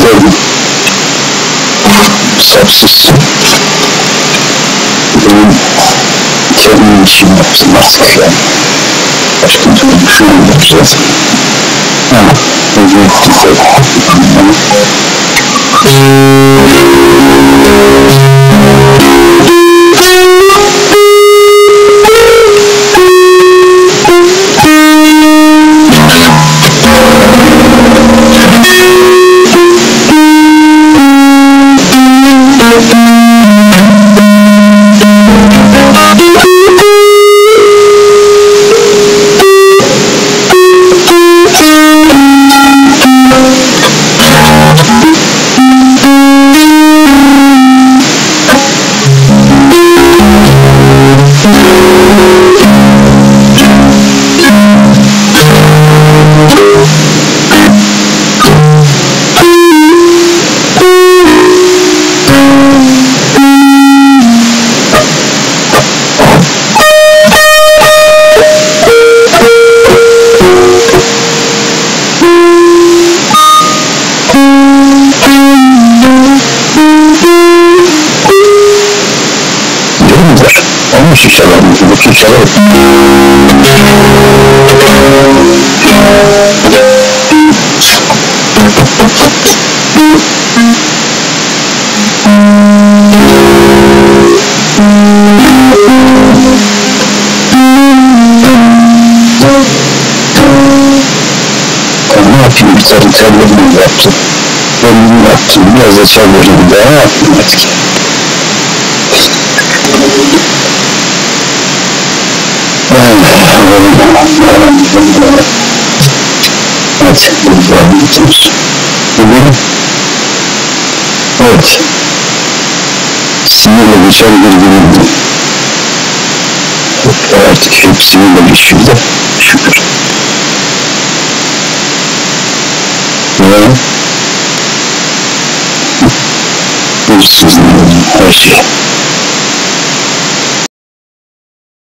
gördüm. Sapsız. Benim kendim için yaptım artık yani. Başka türlü bir şey yapacağız. Ha, önce ettik. Onun için çalalım, bu için çalalım. Ne yapayım, bir tane tellerini yaptım. Ben yaptım, biraz da tellerini daha yaptım artık. Evet, devam ediyoruz. Evet, sinirle geçen bir günüydü. Artık hep sinirle geçiyor da şükür. Ve hırsızlığın her şey.